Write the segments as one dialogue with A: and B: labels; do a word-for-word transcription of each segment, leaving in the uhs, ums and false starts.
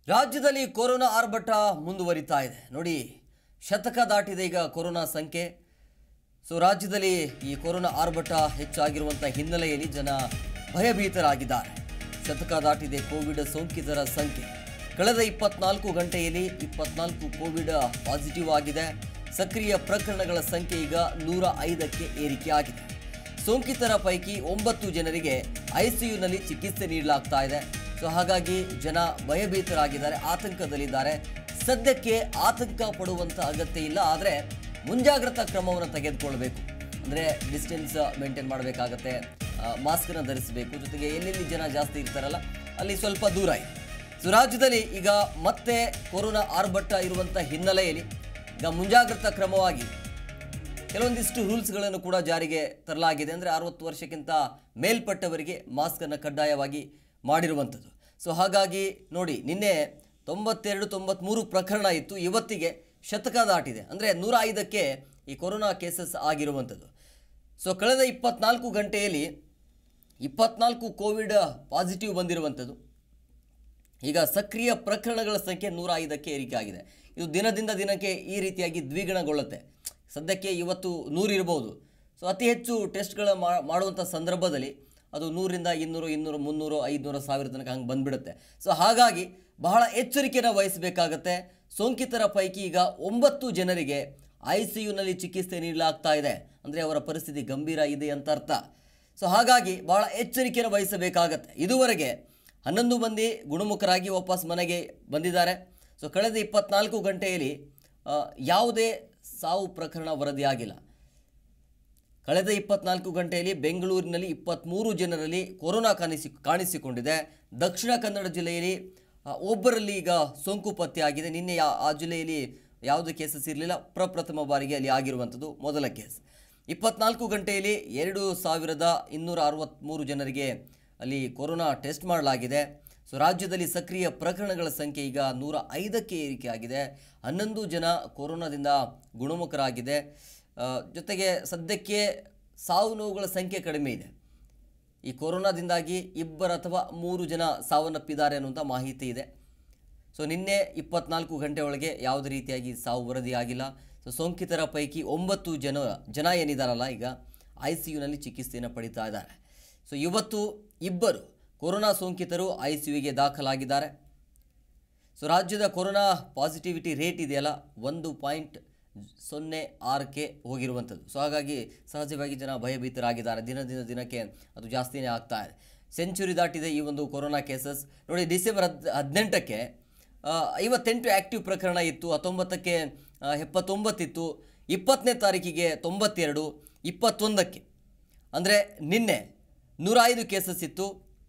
A: ರಾಜ್ಯದಲ್ಲಿ ಕೊರೋನಾ ಆರ್ಭಟ ಮುಂದುವರಿತಾ ಇದೆ ನೋಡಿ. ಶತಕ ದಾಟಿದೆ ಈಗ ಕೊರೋನಾ ಸಂಖ್ಯೆ. ಸೊ ರಾಜ್ಯದಲ್ಲಿ ಈ ಕೊರೋನಾ ಆರ್ಭಟ ಹೆಚ್ಚಾಗಿರುವಂತ ಹಿನ್ನೆಲೆಯಲ್ಲಿ ಜನ ಭಯಭೀತರಾಗಿದ್ದಾರೆ. ಶತಕ ದಾಟಿದೆ ಕೋವಿಡ್ ಸೋಂಕಿತರ ಸಂಖ್ಯೆ. ಕಳೆದ ಇಪ್ಪತ್ನಾಲ್ಕು ಗಂಟೆಯಲ್ಲಿ ಇಪ್ಪತ್ನಾಲ್ಕು ಕೋವಿಡ್ ಪಾಸಿಟಿವ್ ಆಗಿದೆ. ಸಕ್ರಿಯ ಪ್ರಕರಣಗಳ ಸಂಖ್ಯೆ ಈಗ ನೂರ ಐದಕ್ಕೆ ಏರಿಕೆ ಆಗಿದೆ. ಸೋಂಕಿತರ ಪೈಕಿ ಒಂಬತ್ತು ಜನರಿಗೆ ಐಸಿಯುನಲ್ಲಿ ಚಿಕಿತ್ಸೆ ನೀಡಲಾಗ್ತಾ ಇದೆ. ಸೊ ಹಾಗಾಗಿ ಜನ ಭಯಭೀತರಾಗಿದ್ದಾರೆ, ಆತಂಕದಲ್ಲಿದ್ದಾರೆ. ಸದ್ಯಕ್ಕೆ ಆತಂಕ ಪಡುವಂಥ ಅಗತ್ಯ ಇಲ್ಲ, ಆದರೆ ಮುಂಜಾಗ್ರತಾ ಕ್ರಮವನ್ನು ತೆಗೆದುಕೊಳ್ಬೇಕು. ಅಂದರೆ ಡಿಸ್ಟೆನ್ಸ್ ಮೇಂಟೈನ್ ಮಾಡಬೇಕಾಗತ್ತೆ, ಮಾಸ್ಕನ್ನು ಧರಿಸಬೇಕು, ಜೊತೆಗೆ ಎಲ್ಲೆಲ್ಲಿ ಜನ ಜಾಸ್ತಿ ಇರ್ತಾರಲ್ಲ ಅಲ್ಲಿ ಸ್ವಲ್ಪ ದೂರ ಇದೆ. ಸೊ ರಾಜ್ಯದಲ್ಲಿ ಈಗ ಮತ್ತೆ ಕೊರೋನಾ ಆರ್ಭಟ ಇರುವಂಥ ಹಿನ್ನೆಲೆಯಲ್ಲಿ ಈಗ ಮುಂಜಾಗ್ರತಾ ಕ್ರಮವಾಗಿ ಕೆಲವೊಂದಿಷ್ಟು ರೂಲ್ಸ್ಗಳನ್ನು ಕೂಡ ಜಾರಿಗೆ ತರಲಾಗಿದೆ. ಅಂದರೆ ಅರವತ್ತು ವರ್ಷಕ್ಕಿಂತ ಮೇಲ್ಪಟ್ಟವರಿಗೆ ಮಾಸ್ಕನ್ನು ಕಡ್ಡಾಯವಾಗಿ ಮಾಡಿರುವಂಥದ್ದು. ಸೊ ಹಾಗಾಗಿ ನೋಡಿ, ನಿನ್ನೆ ತೊಂಬತ್ತೆರಡು ತೊಂಬತ್ತ್ಮೂರು ಪ್ರಕರಣ ಇತ್ತು, ಇವತ್ತಿಗೆ ಶತಕ ದಾಟಿದೆ. ಅಂದರೆ ನೂರ ಐದಕ್ಕೆ ಈ ಕೊರೋನಾ ಕೇಸಸ್ ಆಗಿರುವಂಥದ್ದು. ಸೊ ಕಳೆದ ಇಪ್ಪತ್ನಾಲ್ಕು ಗಂಟೆಯಲ್ಲಿ ಇಪ್ಪತ್ನಾಲ್ಕು ಕೋವಿಡ್ ಪಾಸಿಟಿವ್ ಬಂದಿರುವಂಥದ್ದು. ಈಗ ಸಕ್ರಿಯ ಪ್ರಕರಣಗಳ ಸಂಖ್ಯೆ ನೂರ ಐದಕ್ಕೆ ಏರಿಕೆ ಆಗಿದೆ. ಇದು ದಿನದಿಂದ ದಿನಕ್ಕೆ ಈ ರೀತಿಯಾಗಿ ದ್ವಿಗುಣಗೊಳ್ಳುತ್ತೆ. ಸದ್ಯಕ್ಕೆ ಇವತ್ತು ನೂರು ಇರ್ಬೋದು. ಸೊ ಅತಿ ಹೆಚ್ಚು ಟೆಸ್ಟ್ಗಳ ಮಾಡುವಂಥ ಸಂದರ್ಭದಲ್ಲಿ ಅದು ನೂರಿಂದ ಇನ್ನೂರು ಇನ್ನೂರು ಮುನ್ನೂರು ಐದುನೂರು ಸಾವಿರ ತನಕ ಹಂಗೆ ಬಂದುಬಿಡುತ್ತೆ. ಸೊ ಹಾಗಾಗಿ ಬಹಳ ಎಚ್ಚರಿಕೆಯನ್ನು ವಹಿಸಬೇಕಾಗತ್ತೆ. ಸೋಂಕಿತರ ಪೈಕಿ ಈಗ ಒಂಬತ್ತು ಜನರಿಗೆ ಐ ಸಿ ಯುನಲ್ಲಿ ಚಿಕಿತ್ಸೆ ನೀಡಲಾಗ್ತಾ ಇದೆ. ಅಂದರೆ ಅವರ ಪರಿಸ್ಥಿತಿ ಗಂಭೀರ ಇದೆ ಅಂತ ಅರ್ಥ. ಸೊ ಹಾಗಾಗಿ ಬಹಳ ಎಚ್ಚರಿಕೆಯನ್ನು ವಹಿಸಬೇಕಾಗತ್ತೆ. ಇದುವರೆಗೆ ಹನ್ನೊಂದು ಮಂದಿ ಗುಣಮುಖರಾಗಿ ವಾಪಸ್ ಮನೆಗೆ ಬಂದಿದ್ದಾರೆ. ಸೊ ಕಳೆದ ಇಪ್ಪತ್ನಾಲ್ಕು ಗಂಟೆಯಲ್ಲಿ ಯಾವುದೇ ಸಾವು ಪ್ರಕರಣ ವರದಿಯಾಗಿಲ್ಲ. ಕಳೆದ ಇಪ್ಪತ್ನಾಲ್ಕು ಗಂಟೆಯಲ್ಲಿ ಬೆಂಗಳೂರಿನಲ್ಲಿ ಇಪ್ಪತ್ತ್ಮೂರು ಜನರಲ್ಲಿ ಕೊರೋನಾ ಕಾಣಿಸಿ ಕಾಣಿಸಿಕೊಂಡಿದೆ. ದಕ್ಷಿಣ ಕನ್ನಡ ಜಿಲ್ಲೆಯಲ್ಲಿ ಒಬ್ಬರಲ್ಲಿ ಈಗ ಸೋಂಕು ಪತ್ತೆಯಾಗಿದೆ. ನಿನ್ನೆ ಆ ಜಿಲ್ಲೆಯಲ್ಲಿ ಯಾವುದೇ ಕೇಸಸ್ ಇರಲಿಲ್ಲ, ಪ್ರಪ್ರಥಮ ಬಾರಿಗೆ ಅಲ್ಲಿ ಆಗಿರುವಂಥದ್ದು ಮೊದಲ ಕೇಸ್. ಇಪ್ಪತ್ನಾಲ್ಕು ಗಂಟೆಯಲ್ಲಿ ಎರಡು ಸಾವಿರದ ಇನ್ನೂರ ಅರವತ್ತ್ಮೂರು ಜನರಿಗೆ ಅಲ್ಲಿ ಕೊರೋನಾ ಟೆಸ್ಟ್ ಮಾಡಲಾಗಿದೆ. ಸೊ ರಾಜ್ಯದಲ್ಲಿ ಸಕ್ರಿಯ ಪ್ರಕರಣಗಳ ಸಂಖ್ಯೆ ಈಗ ನೂರ ಐದಕ್ಕೆ ಏರಿಕೆ ಆಗಿದೆ. ಹನ್ನೊಂದು ಜನ ಕೊರೋನಾದಿಂದ ಗುಣಮುಖರಾಗಿದೆ. ಜೊತೆಗೆ ಸದ್ಯಕ್ಕೆ ಸಾವು ನೋವುಗಳ ಸಂಖ್ಯೆ ಕಡಿಮೆ ಇದೆ. ಈ ಕೊರೋನಾದಿಂದಾಗಿ ಇಬ್ಬರು ಅಥವಾ ಮೂರು ಜನ ಸಾವನ್ನಪ್ಪಿದ್ದಾರೆ ಅನ್ನುವಂಥ ಮಾಹಿತಿ ಇದೆ. ಸೊ ನಿನ್ನೆ ಇಪ್ಪತ್ನಾಲ್ಕು ಗಂಟೆ ಒಳಗೆ ಯಾವುದೇ ರೀತಿಯಾಗಿ ಸಾವು ವರದಿಯಾಗಿಲ್ಲ. ಸೊ ಸೋಂಕಿತರ ಪೈಕಿ ಒಂಬತ್ತು ಜನ ಜನ ಏನಿದ್ದಾರಲ್ಲ ಈಗ ಐ ಸಿ ಯುನಲ್ಲಿ ಚಿಕಿತ್ಸೆಯನ್ನು ಪಡಿತಾ ಇದ್ದಾರೆ. ಸೊ ಇವತ್ತು ಇಬ್ಬರು ಕೊರೋನಾ ಸೋಂಕಿತರು ಐ ಸಿ ಯುಗೆ ದಾಖಲಾಗಿದ್ದಾರೆ. ಸೊ ರಾಜ್ಯದ ಕೊರೋನಾ ಪಾಸಿಟಿವಿಟಿ ರೇಟ್ ಇದೆಯಲ್ಲ ಒಂದು ಪಾಯಿಂಟ್ ಸೊನ್ನೆ ಆರಕ್ಕೆ ಹೋಗಿರುವಂಥದ್ದು. ಸೊ ಹಾಗಾಗಿ ಸಹಜವಾಗಿ ಜನ ಭಯಭೀತರಾಗಿದ್ದಾರೆ. ದಿನ ದಿನ ದಿನಕ್ಕೆ ಅದು ಜಾಸ್ತಿನೇ ಆಗ್ತಾ ಇದೆ. ಸೆಂಚುರಿ ದಾಟಿದೆ ಈ ಒಂದು ಕೊರೋನಾ ಕೇಸಸ್. ನೋಡಿ, ಡಿಸೆಂಬರ್ ಹದ್ ಹದಿನೆಂಟಕ್ಕೆ ಐವತ್ತೆಂಟು ಆ್ಯಕ್ಟಿವ್ ಪ್ರಕರಣ ಇತ್ತು, ಹತ್ತೊಂಬತ್ತಕ್ಕೆ ಎಪ್ಪತ್ತೊಂಬತ್ತಿತ್ತು, ಇಪ್ಪತ್ತನೇ ತಾರೀಕಿಗೆ ತೊಂಬತ್ತೆರಡು, ಇಪ್ಪತ್ತೊಂದಕ್ಕೆ ಅಂದರೆ ನಿನ್ನೆ ನೂರ ಐದು ಕೇಸಸ್ ಇತ್ತು.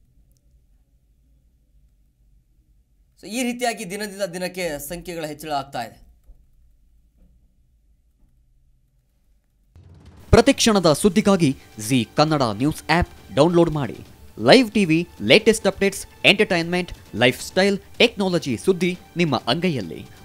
A: ಸೊ ಈ ರೀತಿಯಾಗಿ ದಿನದಿಂದ ದಿನಕ್ಕೆ ಸಂಖ್ಯೆಗಳ ಹೆಚ್ಚಳ ಆಗ್ತಾ ಇದೆ.
B: ಪ್ರತಿಕ್ಷಣದ ಸುದ್ದಿಗಾಗಿ Zee Kannada news app download ಮಾಡಿ. Live TV, latest updates, entertainment, lifestyle, technology ಸುದ್ದಿ ನಿಮ್ಮ ಅಂಗೈಯಲ್ಲಿ.